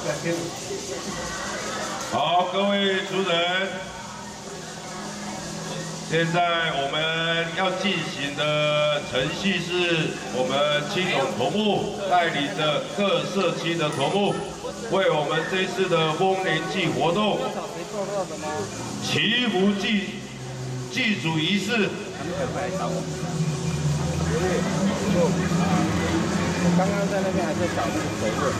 好，各位族人，现在我们要进行的程序是，我们七种头目带领着各社区的头目，为我们这次的丰年祭活动祈福祭祖仪式。 我刚刚在那边还在找那个水位。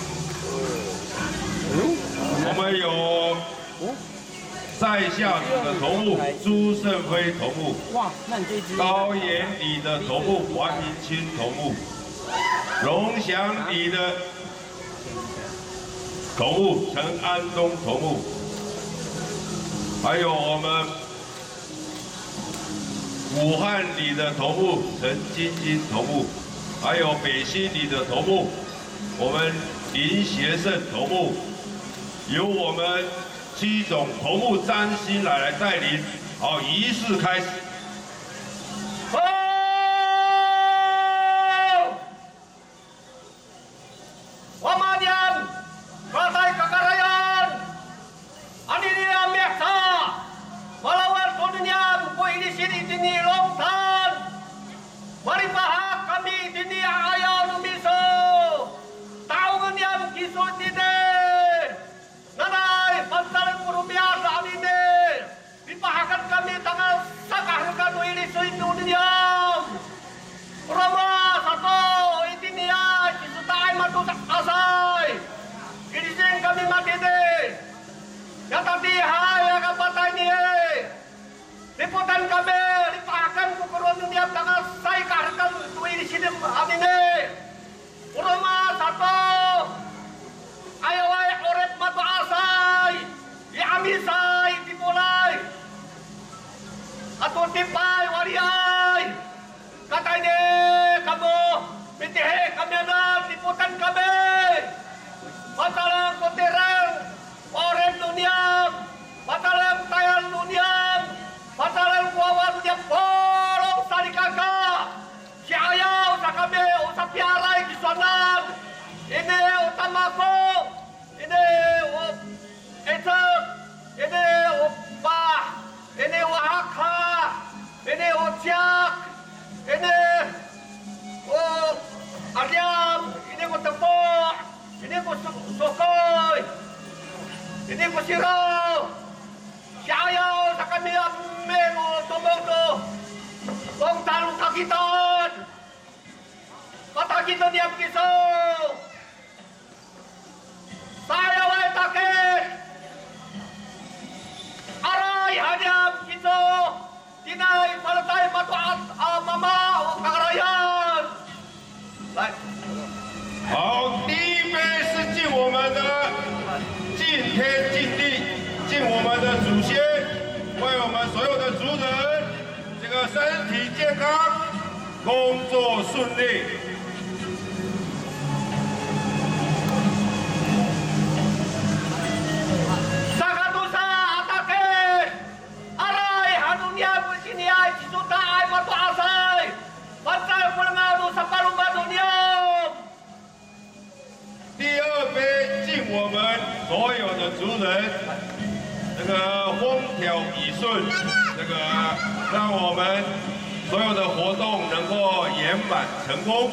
我们有在下组的头目朱胜辉头目， 哇，那你这只高岩里的头目黄明清头目，龙翔里的头目陈安东头目，还有我们武汉里的头目陈晶晶头目，还有北新里的头目我们林学胜头目，由我们七种头目张新来带领，好，仪式开始。 Liputan kami, limpahkan kukuruan dunia dengan saya karkan tuwi di sini amine. Urama satu, ayo ay orep matu asay, amisay dimulai. Atau tipai wariay, kata ini kamu bintihe kami ada liputan kami. Masalah kotirang, orep dunia, masalah tayang dunia. Pasaran kawan dia bolong tadi kakak. Si ayah usah kami usah piarai di sana. Ini utamaku. Ini Esok. Ini Upah. Ini Wahaka. Ini Uciak. Ini Aryam. Ini Tepuk. Ini Sokoi. Ini Sirau. Si ayah usah kami Mengo tomoto, kong talong kakiton, katakiton niyang kiso. Saya way takit, aray hanyam kiso, tinay palatay matuat mama o kakarayan. 好，第一杯是敬我们的敬天敬地，敬我们的祖先。为我们所有的族人，这个身体健康，工作顺利。 Sakatusa atake, aray hanunya bersini ay cisuta ay matu asay, pasal pulangadu sa palumbadunya. 第二杯敬我们所有的族人。这个风调雨顺，这个让我们所有的活动能够圆满成功。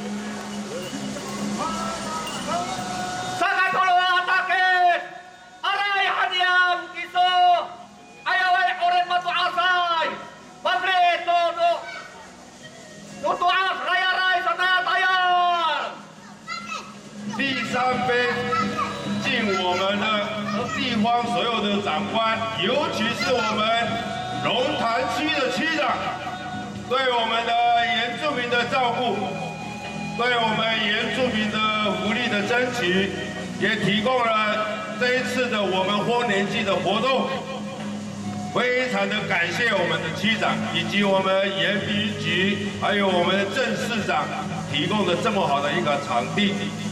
第三杯敬我们的。地方所有的长官，尤其是我们龙潭区的区长，对我们的原住民的照顾，对我们原住民的福利的争取，也提供了这一次的我们丰年祭的活动。非常的感谢我们的区长以及我们延平局，还有我们的郑市长提供的这么好的一个场地。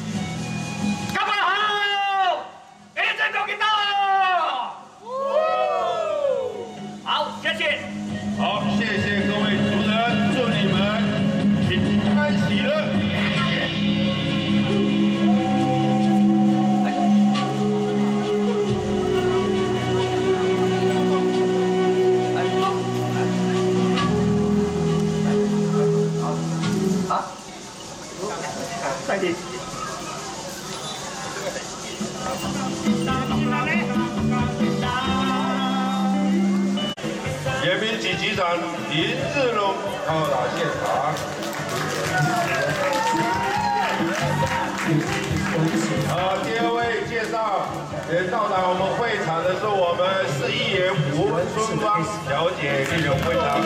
好，谢谢。 好，谢谢各位族人，祝你们平安喜乐。 延平锦旗长林志龙到达现场。第二位介绍也到达我们会场的是我们市议员吴春芳小姐，莅临会场。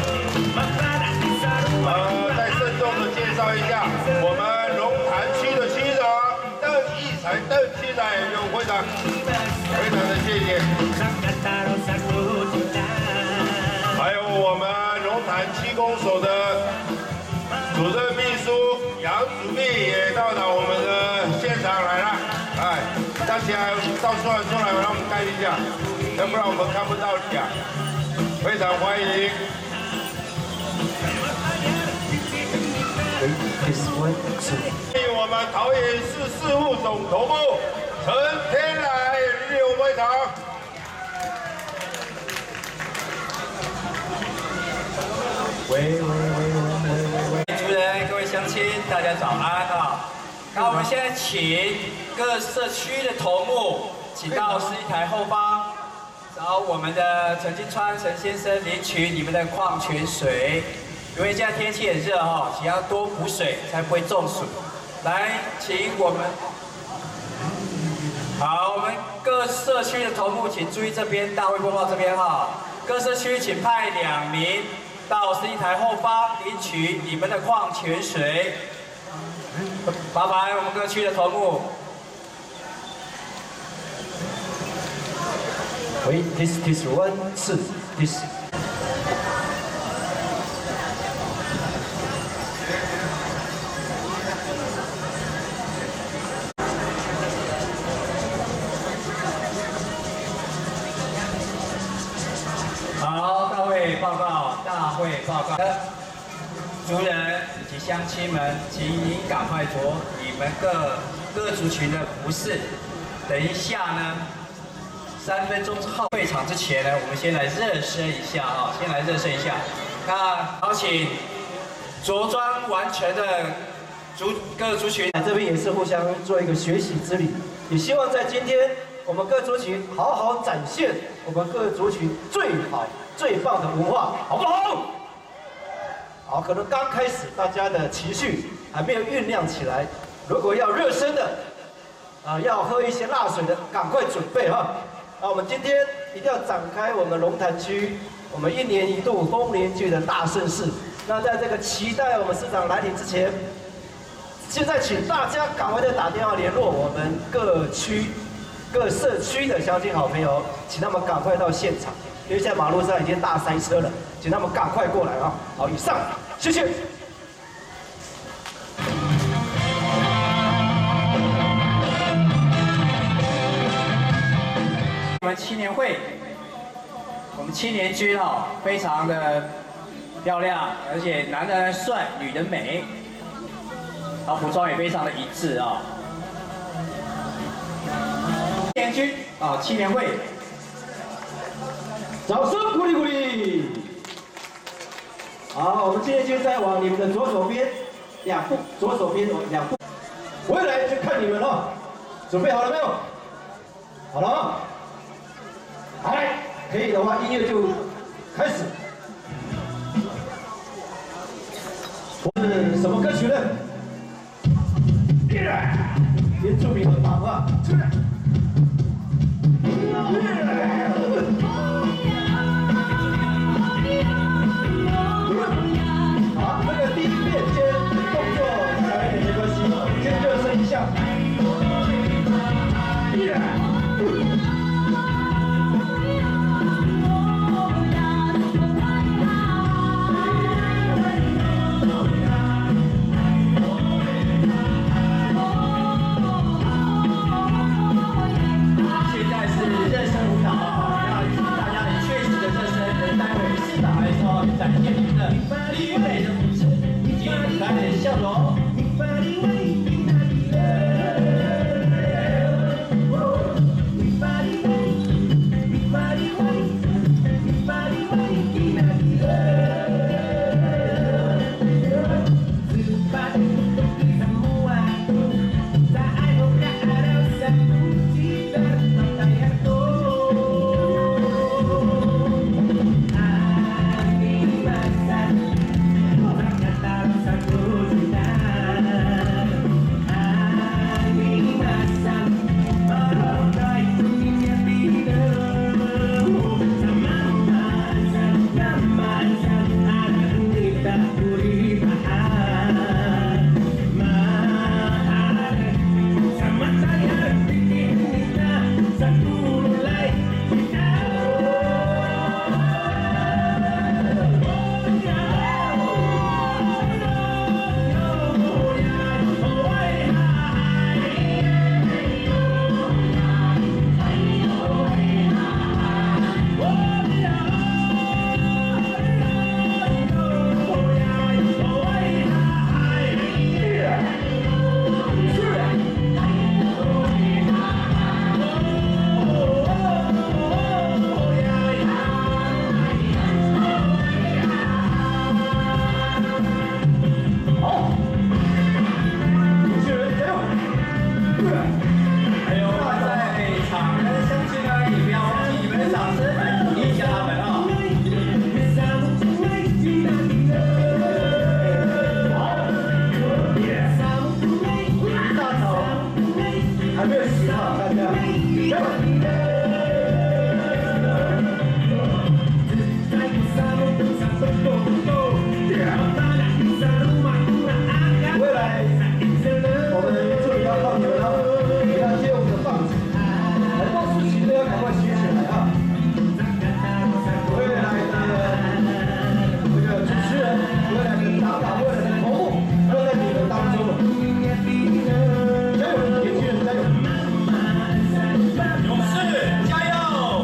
再郑重的介绍一下我们龙潭区的区长邓义才邓区长也莅临会场，非常的谢谢。还有我们龙潭区公所的主任秘书杨主秘也到达我们的现场来了，哎，站起来，到出来，让我们看一下，要不然我们看不到你啊，非常欢迎。欢迎我们桃园市事务总头目陈天来莅临会场。 主人，各位乡亲，大家早安啊！那我们现在请各社区的头目，请到司仪台后方，找我们的陈金川陈先生领取你们的矿泉水。因为现在天气很热哈，请要多补水，才不会中暑。来，请我们，好，我们各社区的头目请注意这边大会播报这边哈，各社区请派2名。到司仪台后方领取你们的矿泉水，麻烦我们各区的头目。 喂 ，test 1次 test。 好，大会报告，大会报告。族人以及乡亲们，请您赶快着你们各族群的服饰。等一下呢，3分钟后会场之前呢，我们先来热身一下啊，先来热身一下。那好，请着装完成的各族群， 这边也是互相做一个学习之旅，也希望在今天我们各族群好好展现我们各族群最好最棒的文化，好不好？好，可能刚开始大家的情绪还没有酝酿起来，如果要热身的，要喝一些辣水的，赶快准备哈。那我们今天一定要展开我们龙潭区我们1年1度丰年祭的大盛事。那在这个期待我们市长来临之前，现在请大家赶快的打电话联络我们各社区的乡亲好朋友，请他们赶快到现场，因为现在马路上已经大塞车了，请他们赶快过来啊！好，以上，谢谢。 我们青年会，我们青年军哦，非常的漂亮，而且男的帅，女的美，然后服装也非常的一致啊。青年军啊，青年会， 掌声鼓励鼓励。好，我们青年军再往你们的左手边2步，左手边2步，回来就看你们了。准备好了没有？好了吗？好嘞，可以的话，音乐就开始。是什么歌曲呢？原住民的版啊！好，这个第一遍先动作小一点没关系，先热身一下。 还没有死哈，大家加油！未来我们这里要放牛了，也要接我们的棒子，很多事情都要赶快学起来啊！未来的这个主持人，未来的长老，未来的头目，都在你们当中了。加油，年轻人加油！ 勇士加油！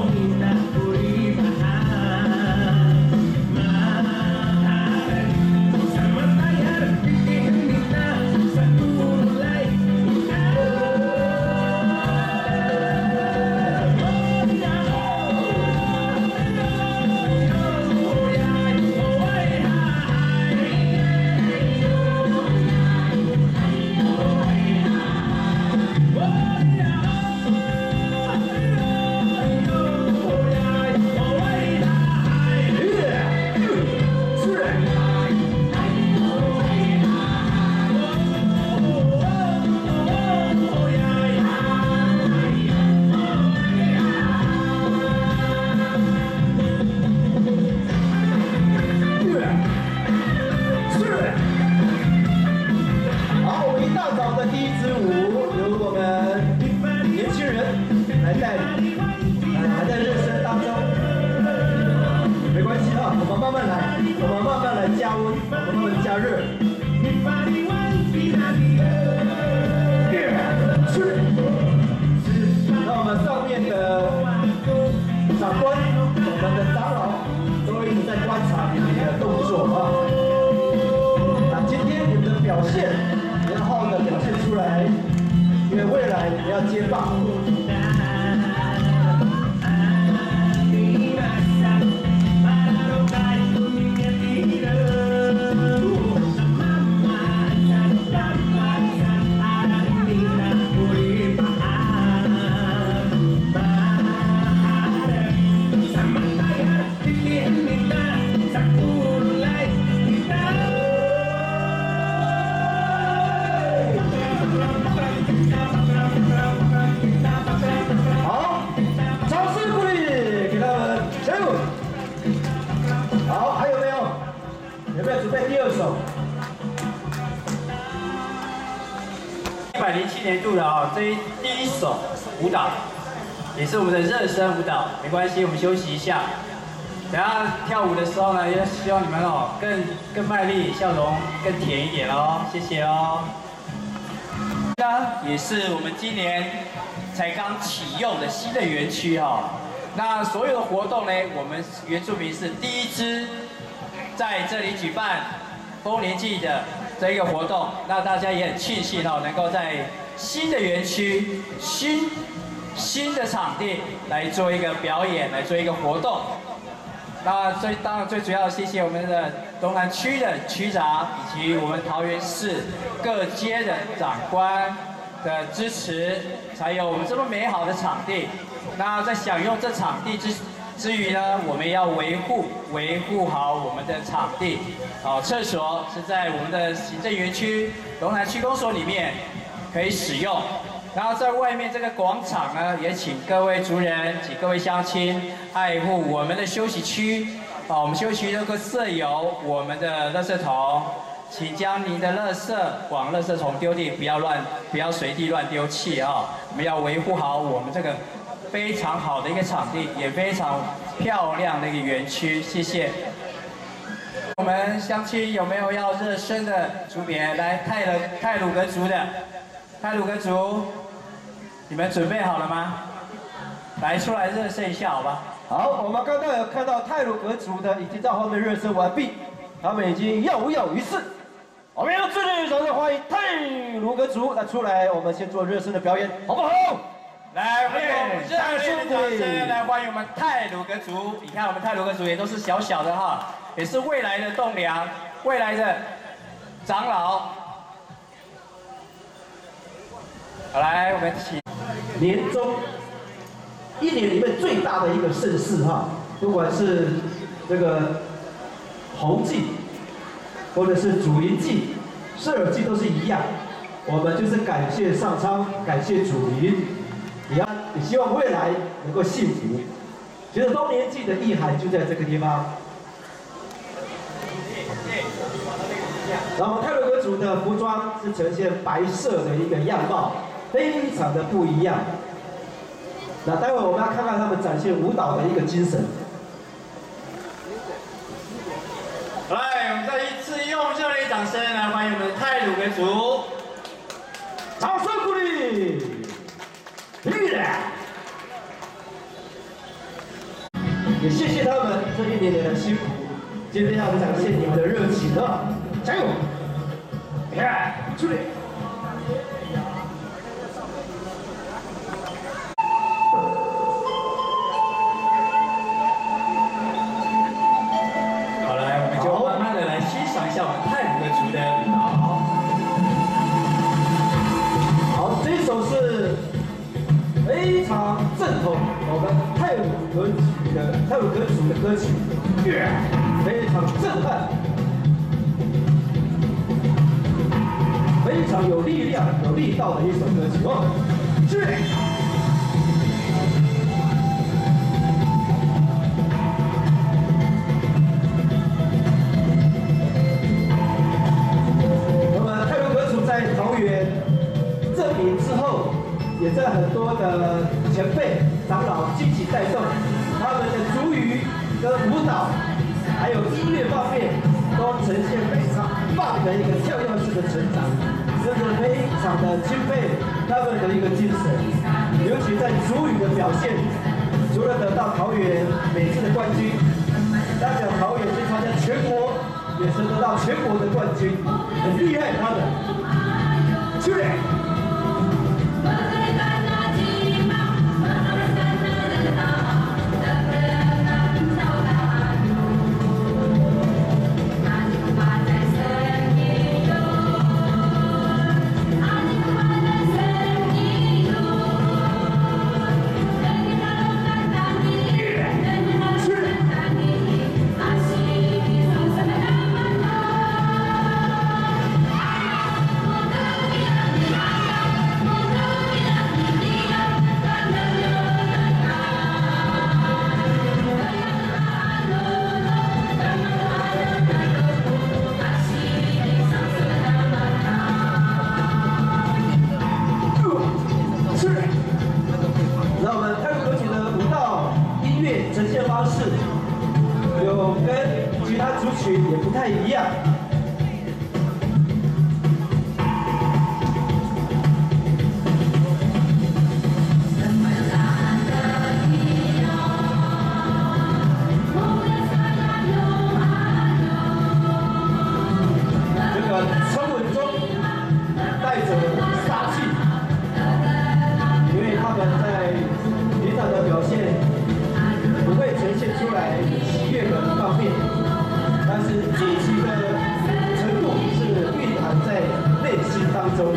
107年度的啊，这第一首舞蹈，也是我们的热身舞蹈，没关系，我们休息一下。等下跳舞的时候呢，也希望你们哦更卖力，笑容更甜一点哦，谢谢哦。那也是我们今年才刚启用的新的园区哦。那所有的活动呢，我们原住民是第一支在这里举办丰年祭的这一个活动，那大家也很庆幸哦，能够在新的园区、新的场地来做一个表演，来做一个活动。那当然最主要谢谢我们的东南区的区长以及我们桃园市各街的长官的支持，才有我们这么美好的场地。那在享用这场地之余呢，我们要维护好我们的场地。厕所是在我们的行政园区龙南区公所里面可以使用。然后在外面这个广场呢，也请各位族人及各位乡亲爱护我们的休息区。我们休息区都会设有我们的垃圾桶，请将您的垃圾往垃圾桶丢地，不要随地乱丢弃啊！我们要维护好我们这个非常好的一个场地，也非常漂亮的一个园区。谢谢。我们乡亲有没有要热身的族别？来，太鲁阁族的，太鲁阁族，你们准备好了吗？来，出来热身一下，好吧？ 好，我们刚刚有看到太鲁阁族的已经在后面热身完毕，他们已经跃跃欲试。我们要热烈掌声欢迎太鲁阁族来出来，我们先做热身的表演，好不好？ 来，欢迎热烈的掌声来欢迎我们太鲁阁族。你看，我们太鲁阁族也都是小小的哈，也是未来的栋梁，未来的长老。好，来，我们请年中一年里面最大的一个盛事哈，不管是这个红祭，或者是主营祭、射耳祭都是一样。 我们就是感谢上苍，感谢主灵，也希望未来能够幸福。其实丰年祭的意涵就在这个地方。然后太鲁阁族的服装是呈现白色的一个样貌，非常的不一样。那待会我们要看看他们展现舞蹈的一个精神。 来，我们再一次用热烈掌声来欢迎我们太鲁阁族， 掌声鼓励！也谢谢他们这一年年的辛苦，今天要展现你们的热情了，加油！出来！ 好，来，我们就慢慢的来欣赏一下我们太鲁阁族的舞蹈。 好，这一首是非常正统我们太鲁阁族的歌曲，非常震撼，非常有力量、有力道的一首歌曲哦。那么太鲁阁族在桃园证明之后，也在很多的前辈长老积极带动，他们的族语跟舞蹈，还有音乐方面，都呈现非常棒的一个跳跃式的成长，真的非常的钦佩他们的一个精神，尤其在族语的表现，除了得到桃园每次的冠军，代表桃园去参加全国，也是得到全国的冠军，很厉害他们。去！呈现方式有跟其他族群也不太一样。这个沉稳中带着杀气，因为他们在平常的表现不会呈现出来喜悦的一方面，但是积极的程度是蕴含在内心当中，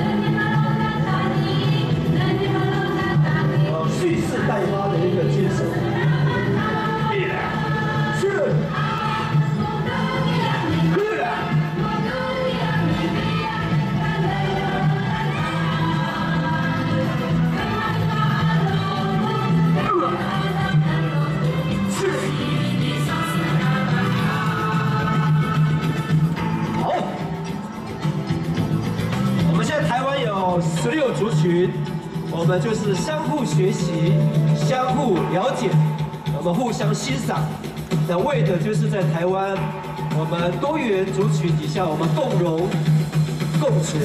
蓄势待发的一个精神。16族群，我们就是相互学习、相互了解，我们互相欣赏，那为的就是在台湾，我们多元族群底下，我们共荣、共存。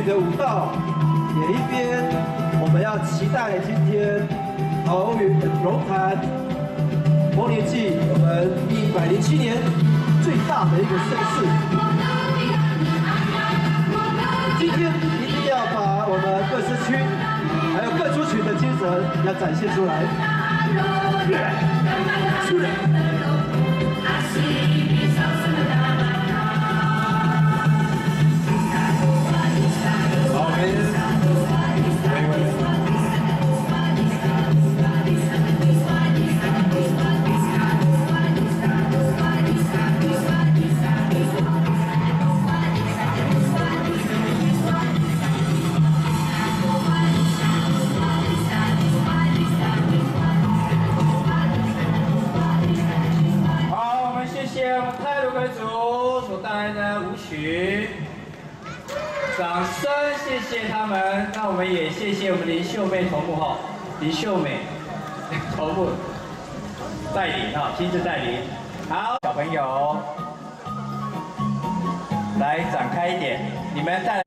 曲的舞蹈，也一边我们要期待今天桃园龙潭丰年祭我们107年最大的一个盛事。今天一定要把我们各社区还有各族群的精神要展现出来。 掌声，谢谢他们。那我们也谢谢我们林秀妹头目哈，林秀美头目带领哈，亲自带领。好，小朋友，来展开一点，你们带。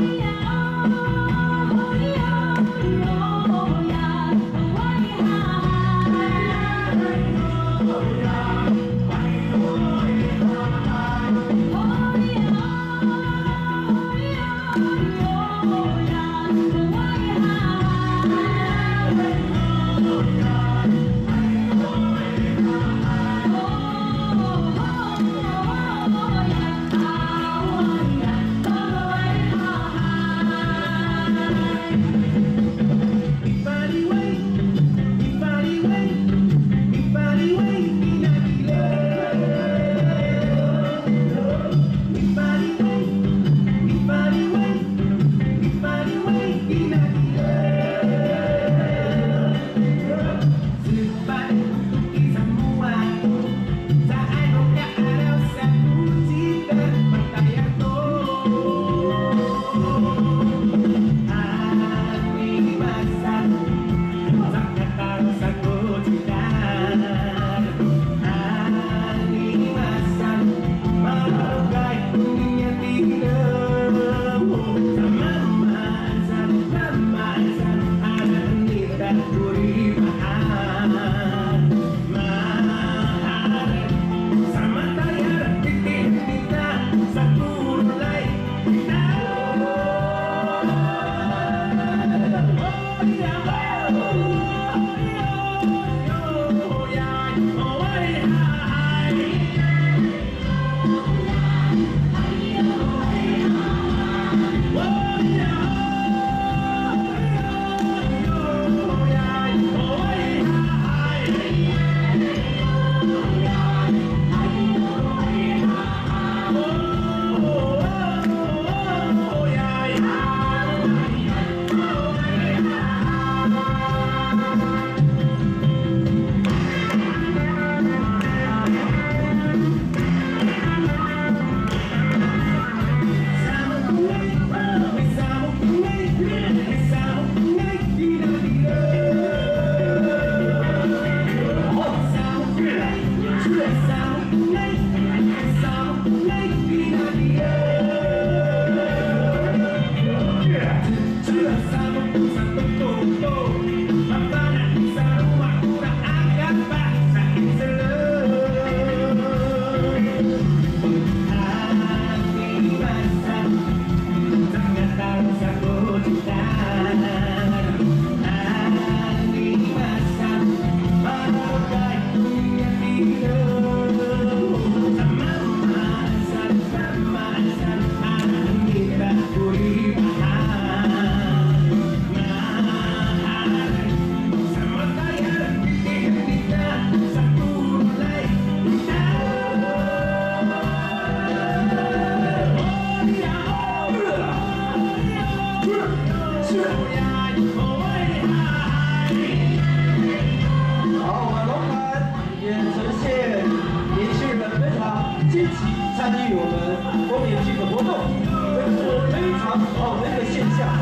参与我们丰年祭的活动，这是非常好的一个现象。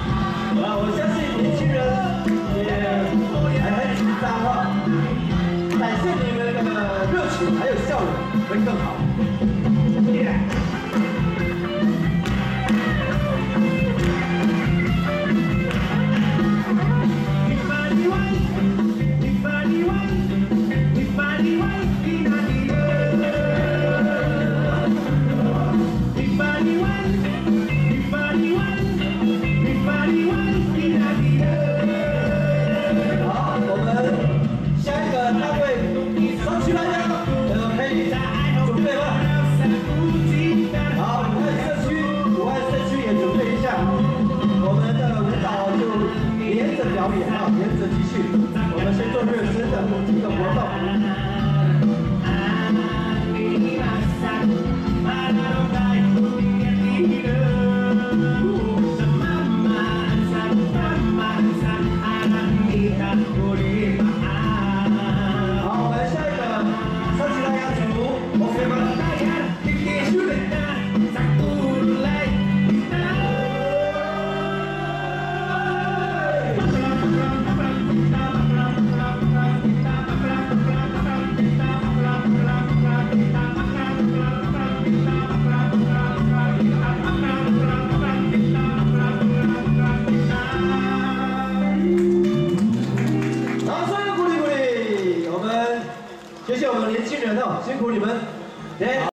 我相信年轻人也还很紧张哈。 展现你们的热情还有笑容会更好。表演啊，沿着继续，我们先做热身的几个活动。好，我们下一个上起来呀，组 ，OK 吗？谢谢我们年轻人哦，辛苦你们。